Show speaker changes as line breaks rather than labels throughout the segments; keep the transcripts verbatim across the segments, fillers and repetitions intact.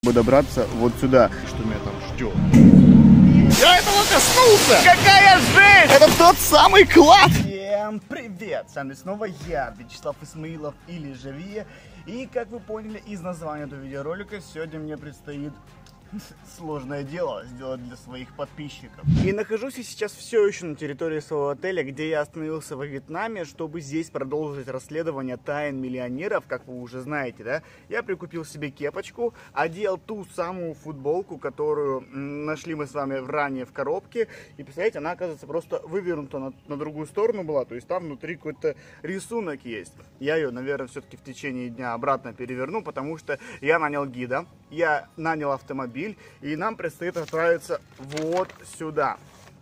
добраться вот сюда. Что меня там ждет? Я этого коснулся! Какая жесть! Это тот самый клад!
Всем привет! С вами снова я, Вячеслав Исмаилов или же Вия. И как вы поняли из названия этого видеоролика, сегодня мне предстоит сложное дело сделать для своих подписчиков. И нахожусь я сейчас все еще на территории своего отеля, где я остановился во Вьетнаме, чтобы здесь продолжить расследование тайн миллионеров, как вы уже знаете, да? Я прикупил себе кепочку, одел ту самую футболку, которую нашли мы с вами ранее в коробке. И представляете, она, оказывается, просто вывернута на, на другую сторону была, то есть там внутри какой-то рисунок есть. Я ее, наверное, все-таки в течение дня обратно переверну, потому что я нанял гида, я нанял автомобиль, и нам предстоит отправиться вот сюда.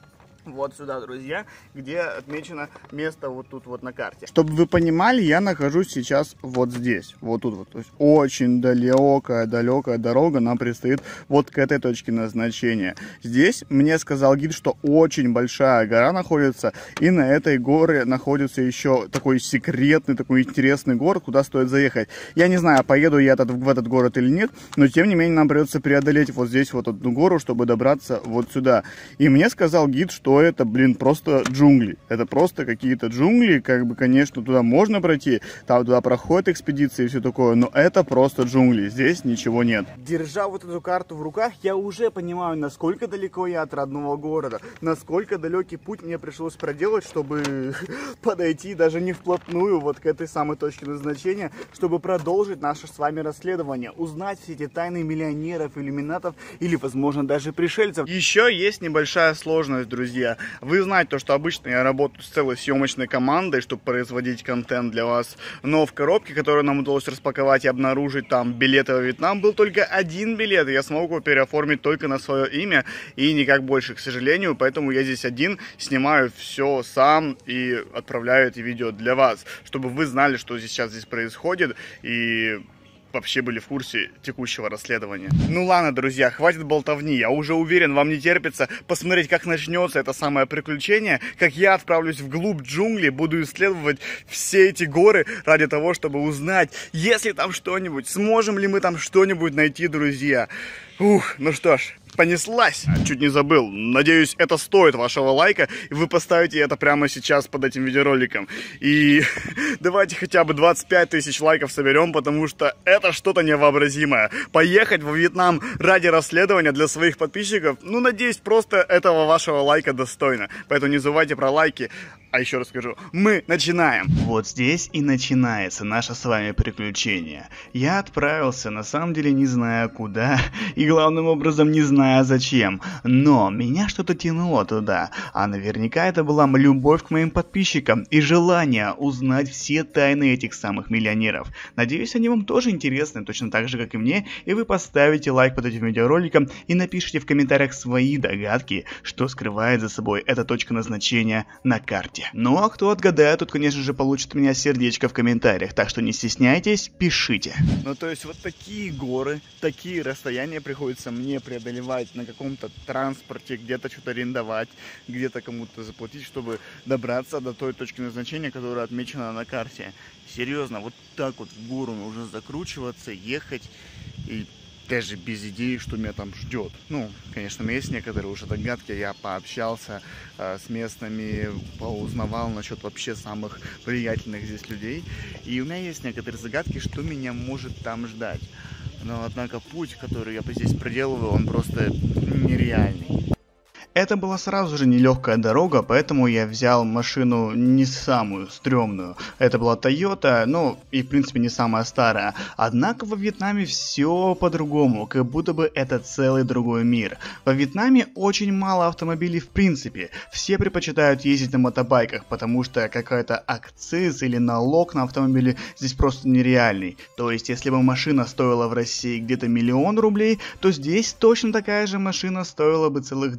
Вот сюда, друзья, где отмечено место вот тут вот на карте. Чтобы вы понимали, я нахожусь сейчас вот здесь, вот тут вот. То есть очень далекая, далекая дорога нам предстоит вот к этой точке назначения. Здесь мне сказал гид, что очень большая гора находится, и на этой горе находится еще такой секретный, такой интересный город, куда стоит заехать. Я не знаю, поеду я этот, в этот город или нет, но тем не менее нам придется преодолеть вот здесь вот эту гору, чтобы добраться вот сюда. И мне сказал гид, что это, блин, просто джунгли. Это просто какие-то джунгли, как бы, конечно, туда можно пройти, там туда проходят экспедиции и все такое, но это просто джунгли, здесь ничего нет. Держа вот эту карту в руках, я уже понимаю, насколько далеко я от родного города, насколько далекий путь мне пришлось проделать, чтобы подойти даже не вплотную вот к этой самой точке назначения, чтобы продолжить наше с вами расследование, узнать все эти тайны миллионеров, иллюминатов или, возможно, даже пришельцев. Еще есть небольшая сложность, друзья. Вы знаете, то, что обычно я работаю с целой съемочной командой, чтобы производить контент для вас. Но в коробке, которую нам удалось распаковать и обнаружить там билеты во Вьетнам, был только один билет. И я смог его переоформить только на свое имя и никак больше, к сожалению. Поэтому я здесь один снимаю все сам и отправляю эти видео для вас, чтобы вы знали, что сейчас здесь происходит и вообще были в курсе текущего расследования. Ну ладно, друзья, хватит болтовни. Я уже уверен, вам не терпится посмотреть, как начнется это самое приключение, как я отправлюсь вглубь джунглей, буду исследовать все эти горы ради того, чтобы узнать, есть ли там что-нибудь, сможем ли мы там что-нибудь найти, друзья. Ух, ну что ж, понеслась. Чуть не забыл. Надеюсь, это стоит вашего лайка, и вы поставите это прямо сейчас под этим видеороликом. И давайте хотя бы двадцать пять тысяч лайков соберем, потому что это что-то невообразимое. Поехать во Вьетнам ради расследования для своих подписчиков, ну, надеюсь, просто этого вашего лайка достойно. Поэтому не забывайте про лайки. А еще раз скажу, мы начинаем. Вот здесь и начинается наше с вами приключение. Я отправился, на самом деле, не зная куда, и главным образом не зная зачем. Но меня что-то тянуло туда, а наверняка это была любовь к моим подписчикам и желание узнать все тайны этих самых миллионеров. Надеюсь, они вам тоже интересны, точно так же, как и мне, и вы поставите лайк под этим видеороликом и напишите в комментариях свои догадки, что скрывает за собой эта точка назначения на карте. Ну а кто отгадает, тут, конечно же, получит у меня сердечко в комментариях, так что не стесняйтесь, пишите. Ну то есть вот такие горы, такие расстояния приходится мне преодолевать на каком-то транспорте, где-то что-то арендовать, где-то кому-то заплатить, чтобы добраться до той точки назначения, которая отмечена на карте. Серьезно, вот так вот в гору уже закручиваться, ехать и даже без идеи, что меня там ждет. Ну, конечно, у меня есть некоторые уже догадки, я пообщался э, с местными, поузнавал насчет вообще самых влиятельных здесь людей. И у меня есть некоторые загадки, что меня может там ждать. Но, однако, путь, который я здесь проделываю, он просто нереальный. Это была сразу же нелегкая дорога, поэтому я взял машину не самую стрёмную. Это была Toyota, ну и в принципе не самая старая. Однако во Вьетнаме все по-другому, как будто бы это целый другой мир. Во Вьетнаме очень мало автомобилей в принципе. Все предпочитают ездить на мотобайках, потому что какой-то акциз или налог на автомобили здесь просто нереальный. То есть если бы машина стоила в России где-то миллион рублей, то здесь точно такая же машина стоила бы целых два миллиона.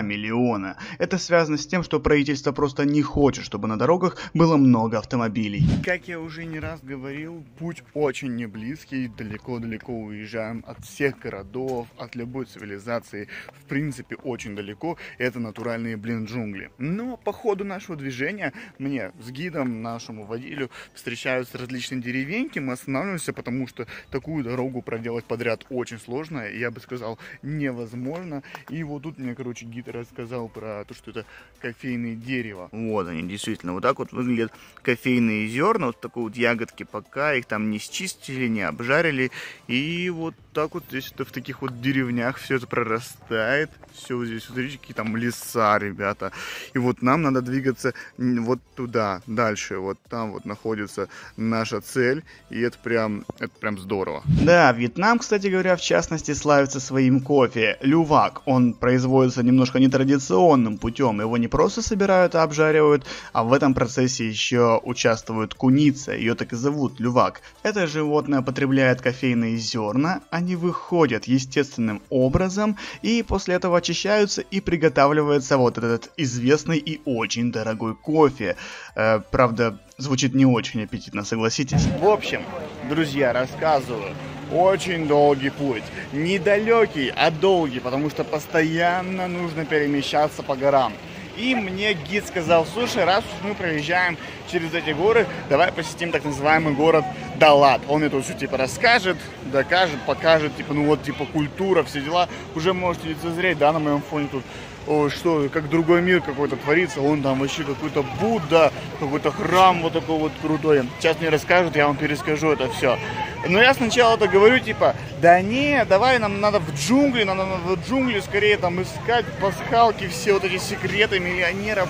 миллиона. Это связано с тем, что правительство просто не хочет, чтобы на дорогах было много автомобилей. Как я уже не раз говорил, путь очень не близкий, далеко-далеко уезжаем от всех городов, от любой цивилизации, в принципе очень далеко, это натуральные, блин, джунгли. Но по ходу нашего движения мне с гидом, нашему водителю, встречаются различные деревеньки, мы останавливаемся, потому что такую дорогу проделать подряд очень сложно, я бы сказал, невозможно. И вот тут мне, короче, гид рассказал про то, что это кофейные дерева. Вот они, действительно, вот так вот выглядят кофейные зерна, вот такой вот ягодки, пока их там не счистили, не обжарили. И вот так вот здесь это в таких вот деревнях все это прорастает. Все вот здесь, смотрите, какие там леса, ребята. И вот нам надо двигаться вот туда, дальше. Вот там вот находится наша цель. И это прям, это прям здорово. Да, Вьетнам, кстати говоря, в частности, славится своим кофе. Лювак. Он производится немножко нетрадиционным путем. Его не просто собирают и обжаривают, а в этом процессе еще участвует куница. Ее так и зовут, лювак. Это животное потребляет кофейные зерна. Они выходят естественным образом и после этого очищаются и приготавливается вот этот известный и очень дорогой кофе. Э, правда, звучит не очень аппетитно, согласитесь? В общем, друзья, рассказываю. Очень долгий путь. Недалекий, а долгий, потому что постоянно нужно перемещаться по горам. И мне гид сказал: слушай, раз уж мы проезжаем через эти горы, давай посетим так называемый город Далат. Он мне тут все типа расскажет, докажет, покажет, типа, ну вот, типа, культура, все дела. Уже можете лицезреть, да, на моем фоне тут, о, что, как другой мир какой-то творится. Он там вообще какой-то Будда, какой-то храм вот такой вот крутой. Сейчас мне расскажут, я вам перескажу это все. Но я сначала-то говорю, типа, да не, давай, нам надо в джунгли, нам надо в джунгли скорее там искать пасхалки, все вот эти секреты миллионеров.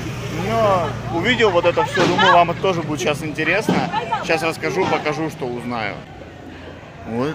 Но увидел вот это все, думаю, вам это тоже будет сейчас интересно. Сейчас расскажу, покажу, что узнаю. Вот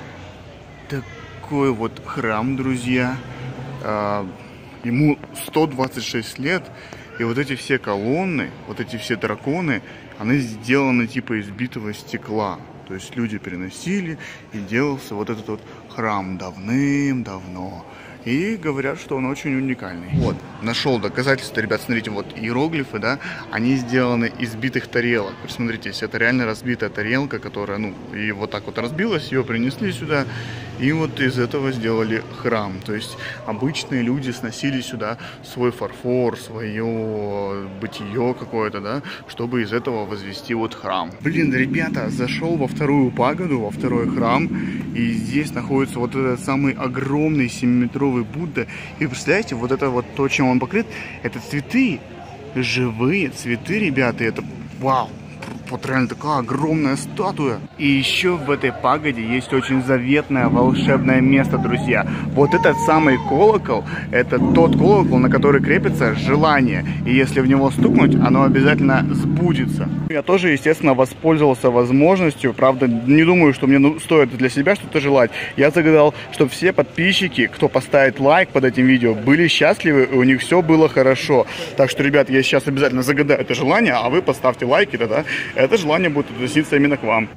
такой вот храм, друзья. А, ему сто двадцать шесть лет. И вот эти все колонны, вот эти все драконы, они сделаны типа из битого стекла. То есть люди переносили, и делался вот этот вот храм давным-давно. И говорят, что он очень уникальный. Вот, нашел доказательства, ребят, смотрите, вот иероглифы, да, они сделаны из битых тарелок. Посмотрите, это реально разбитая тарелка, которая, ну, и вот так вот разбилась, ее принесли сюда, и вот из этого сделали храм. То есть обычные люди сносили сюда свой фарфор, свое бытие какое-то, да, чтобы из этого возвести вот храм. Блин, ребята, зашел во вторую пагоду, во второй храм, и здесь находится вот этот самый огромный семиметровый Будда. И представляете, вот это вот то, чем он покрыт, это цветы, живые цветы, ребята, это вау, вот реально такая огромная статуя. И еще в этой пагоде есть очень заветное волшебное место, друзья. Вот этот самый колокол, это тот колокол, на который крепится желание. И если в него стукнуть, оно обязательно сбудется. Я тоже, естественно, воспользовался возможностью. Правда, не думаю, что мне стоит для себя что-то желать. Я загадал, чтобы все подписчики, кто поставит лайк под этим видео, были счастливы, и у них все было хорошо. Так что, ребят, я сейчас обязательно загадаю это желание, а вы поставьте лайки, да-да. Это желание будет относиться именно к вам.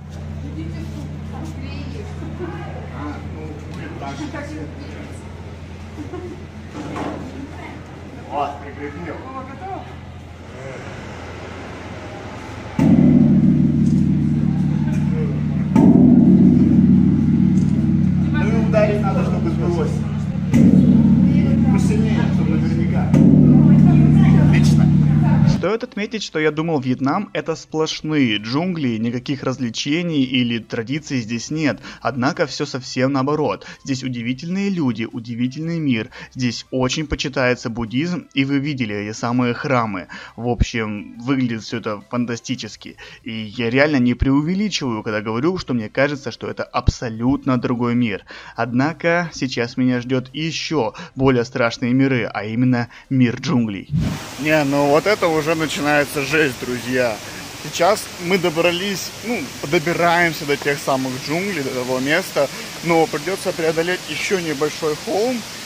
Ну и ударить надо, чтобы сбылось. Посильнее, чтобы наверняка. Отлично. Стоит отметить, что я думал, Вьетнам это сплошные джунгли, никаких развлечений или традиций здесь нет. Однако все совсем наоборот. Здесь удивительные люди, удивительный мир. Здесь очень почитается буддизм, и вы видели эти самые храмы. В общем, выглядит все это фантастически. И я реально не преувеличиваю, когда говорю, что мне кажется, что это абсолютно другой мир. Однако сейчас меня ждет еще более страшные миры, а именно мир джунглей. Не, ну вот это уже начинается жесть, друзья. Сейчас мы добрались, ну, добираемся до тех самых джунглей, до того места, но придется преодолеть еще небольшой холм,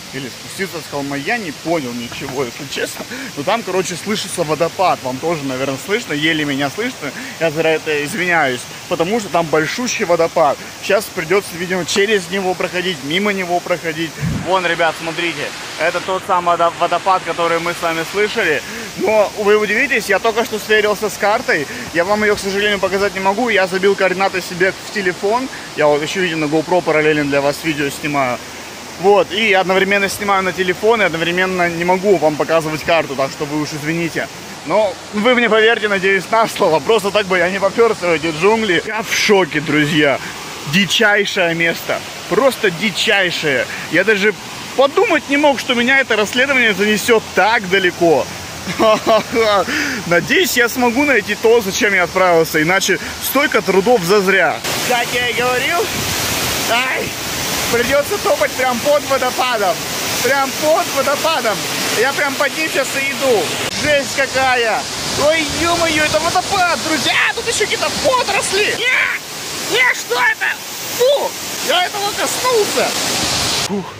или спуститься с холма, я не понял ничего, если честно. Но там, короче, слышится водопад. Вам тоже, наверное, слышно, еле меня слышно. Я за это извиняюсь, потому что там большущий водопад. Сейчас придется, видимо, через него проходить, мимо него проходить. Вон, ребят, смотрите, это тот самый водопад, который мы с вами слышали. Но вы удивитесь, я только что сверился с картой. Я вам ее, к сожалению, показать не могу. Я забил координаты себе в телефон. Я вот еще, видите, на GoPro параллельно для вас видео снимаю. Вот, и одновременно снимаю на телефон, и одновременно не могу вам показывать карту, так что вы уж извините. Но вы мне поверьте, надеюсь, на слово. Просто так бы я не поперся в эти джунгли. Я в шоке, друзья. Дичайшее место. Просто дичайшее. Я даже подумать не мог, что меня это расследование занесет так далеко. Надеюсь, я смогу найти то, зачем я отправился. Иначе столько трудов зазря. Как я и говорил, ай, придется топать прям под водопадом. Прям под водопадом. Я прям под ним сейчас и иду. Жесть какая. Ой, ё-моё, это водопад, друзья. Тут еще какие-то водоросли. Нет, нет, что это? Фу, я этого коснулся. Фух.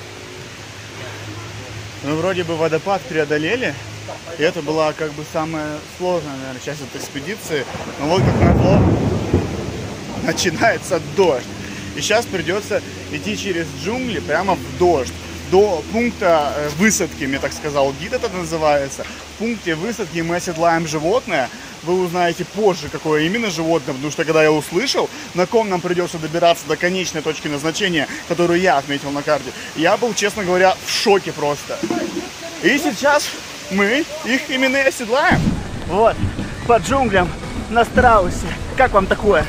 Мы вроде бы водопад преодолели. И это была как бы самая сложная, наверное, часть этой экспедиции. Но вот как назло начинается дождь. И сейчас придется идти через джунгли прямо в дождь. До пункта высадки, мне так сказал гид, это называется. В пункте высадки мы оседлаем животное. Вы узнаете позже, какое именно животное, потому что когда я услышал, на ком нам придется добираться до конечной точки назначения, которую я отметил на карте, я был, честно говоря, в шоке просто. И сейчас мы их именно и оседлаем.
Вот, по джунглям на страусе. Как вам такое?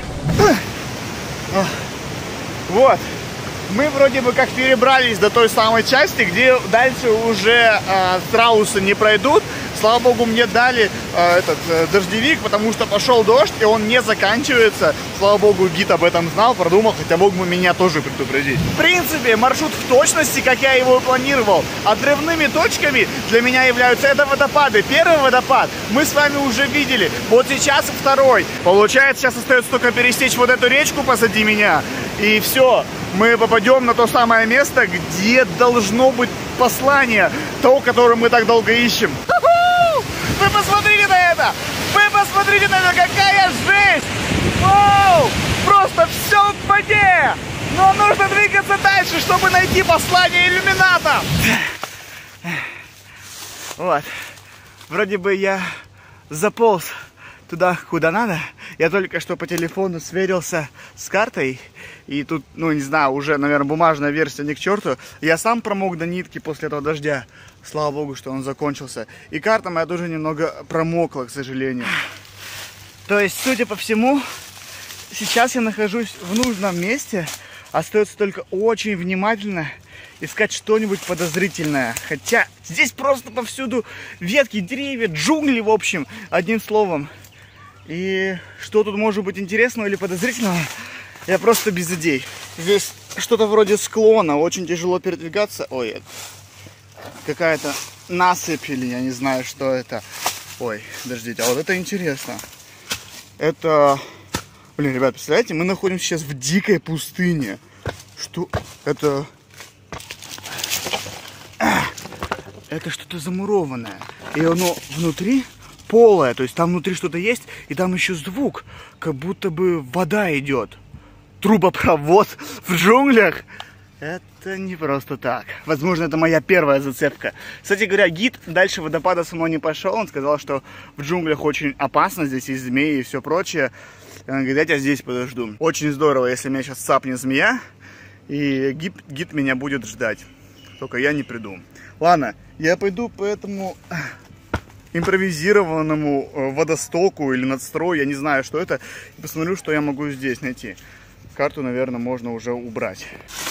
Вот. Мы вроде бы как перебрались до той самой части, где дальше уже э, страусы не пройдут. Слава богу, мне дали э, этот э, дождевик, потому что пошел дождь, и он не заканчивается. Слава богу, гид об этом знал, продумал, хотя мог бы меня тоже предупредить. В принципе, маршрут в точности, как я его и планировал. Отрывными точками для меня являются это водопады. Первый водопад мы с вами уже видели. Вот сейчас второй. Получается, сейчас остается только пересечь вот эту речку позади меня. И все. Мы попадем на то самое место, где должно быть послание, то, которое мы так долго ищем. Вы посмотрите на это! Вы посмотрите на это, какая жесть! Вау! Просто все в воде! Но нужно двигаться дальше, чтобы найти послание иллюмината! Вот. Вроде бы я заполз туда, куда надо. Я только что по телефону сверился с картой. И тут, ну, не знаю, уже, наверное, бумажная версия ни к черту. Я сам промок до нитки после этого дождя. Слава богу, что он закончился. И карта моя тоже немного промокла, к сожалению.
То есть, судя по всему, сейчас я нахожусь в нужном месте. Остается только очень внимательно искать что-нибудь подозрительное. Хотя здесь просто повсюду ветки, деревья, джунгли, в общем, одним словом. И что тут может быть интересного или подозрительного, я просто без идей. Здесь что-то вроде склона, очень тяжело передвигаться. Ой, какая-то насыпь или я не знаю, что это. Ой, подождите, а вот это интересно. Это... Блин, ребят, представляете, мы находимся сейчас в дикой пустыне. Что? Это... Это что-то замурованное. И оно внутри полое. То есть там внутри что-то есть, и там еще звук. Как будто бы вода идет. Трубопровод в джунглях. Это не просто так. Возможно, это моя первая зацепка. Кстати говоря, гид дальше водопада со мной не пошел. Он сказал, что в джунглях очень опасно. Здесь есть змеи и все прочее. Он говорит, я тебя здесь подожду. Очень здорово, если меня сейчас цапнет змея. И гид, гид меня будет ждать. Только я не приду. Ладно, я пойду по этому импровизированному водостоку или надстрою. Я не знаю, что это. И посмотрю, что я могу здесь найти. Карту, наверное, можно уже убрать.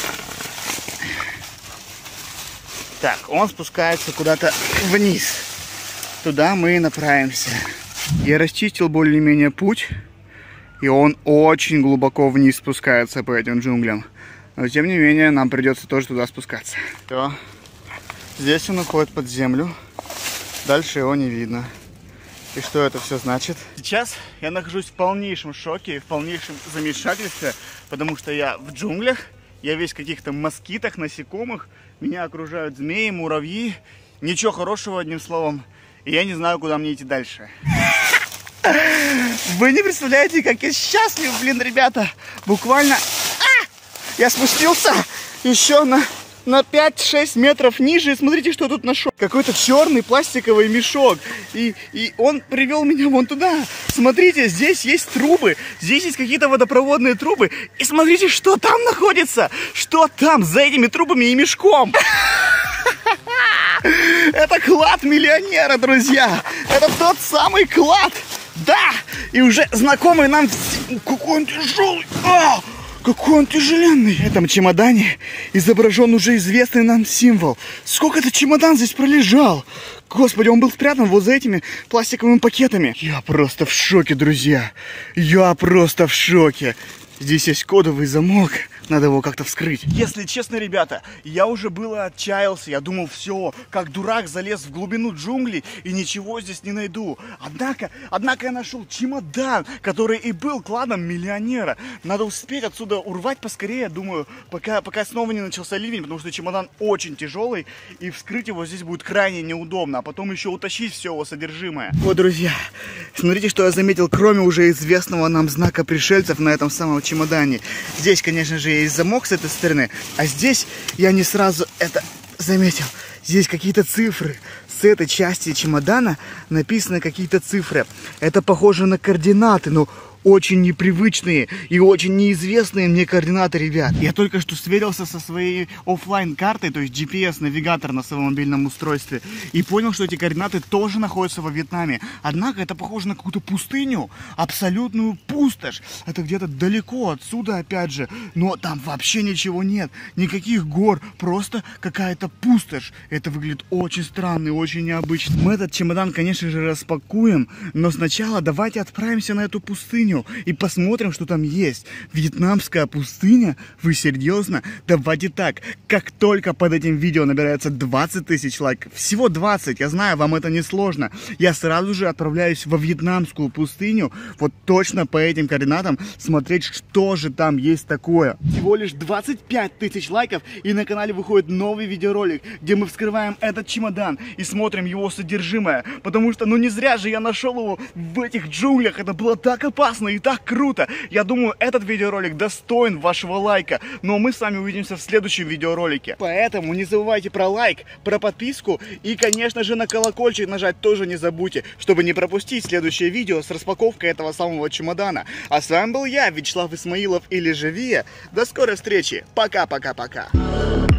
Так, он спускается куда-то вниз. Туда мы и направимся. Я расчистил более-менее путь. И он очень глубоко вниз спускается по этим джунглям. Но тем не менее, нам придется тоже туда спускаться. Все. Здесь он уходит под землю. Дальше его не видно. И что это все значит? Сейчас я нахожусь в полнейшем шоке, в полнейшем замешательстве, потому что я в джунглях
Я весь в каких-то москитах, насекомых. Меня окружают змеи, муравьи. Ничего хорошего, одним словом. И я не знаю, куда мне идти дальше. Вы не представляете, как я счастлив, блин, ребята. Буквально... А! Я спустился еще на... на пять-шесть метров ниже, и смотрите, что тут нашел. Какой-то черный пластиковый мешок. И, и он привел меня вон туда. Смотрите, здесь есть трубы. Здесь есть какие-то водопроводные трубы. И смотрите, что там находится. Что там за этими трубами и мешком. Это клад миллионера, друзья. Это тот самый клад. Да. И уже знакомый нам... Какой он тяжелый. А! Какой он тяжеленный. В этом чемодане изображен уже известный нам символ. Сколько этот чемодан здесь пролежал? Господи, он был спрятан вот за этими пластиковыми пакетами. Я просто в шоке, друзья. Я просто в шоке. Здесь есть кодовый замок. Надо его как-то вскрыть. Если честно, ребята, я уже было отчаялся. Я думал, все, как дурак залез в глубину джунглей и ничего здесь не найду. Однако, однако я нашел чемодан, который и был кладом миллионера. Надо успеть отсюда урвать поскорее, думаю, пока, пока снова не начался ливень, потому что чемодан очень тяжелый, и вскрыть его здесь будет крайне неудобно, а потом еще утащить все его содержимое. Вот, друзья, смотрите, что я заметил, кроме уже известного нам знака пришельцев на этом самом чемодане. Здесь, конечно же, есть замок с этой стороны, а здесь я не сразу это заметил. Здесь какие-то цифры. С этой части чемодана написаны какие-то цифры. Это похоже на координаты, но очень непривычные и очень неизвестные мне координаты, ребят. Я только что сверился со своей офлайн картой, то есть джи пи эс-навигатор на своем мобильном устройстве, и понял, что эти координаты тоже находятся во Вьетнаме. Однако это похоже на какую-то пустыню, абсолютную пустошь. Это где-то далеко отсюда, опять же, но там вообще ничего нет, никаких гор, просто какая-то пустошь. Это выглядит очень странно и очень необычно. Мы этот чемодан, конечно же, распакуем, но сначала давайте отправимся на эту пустыню и посмотрим, что там есть. Вьетнамская пустыня? Вы серьезно? Давайте так, как только под этим видео набирается двадцать тысяч лайков, всего двадцать, я знаю, вам это не сложно, я сразу же отправляюсь во вьетнамскую пустыню, вот точно по этим координатам, смотреть, что же там есть такое. Всего лишь двадцать пять тысяч лайков, и на канале выходит новый видеоролик, где мы вскрываем этот чемодан и смотрим его содержимое, потому что, ну не зря же я нашел его в этих джунглях, это было так опасно и так круто. Я думаю, этот видеоролик достоин вашего лайка. Но мы с вами увидимся в следующем видеоролике. Поэтому не забывайте про лайк, про подписку и, конечно же, на колокольчик нажать тоже не забудьте, чтобы не пропустить следующее видео с распаковкой этого самого чемодана. А с вами был я, Вячеслав Исмаилов или же Вия. До скорой встречи. Пока-пока-пока.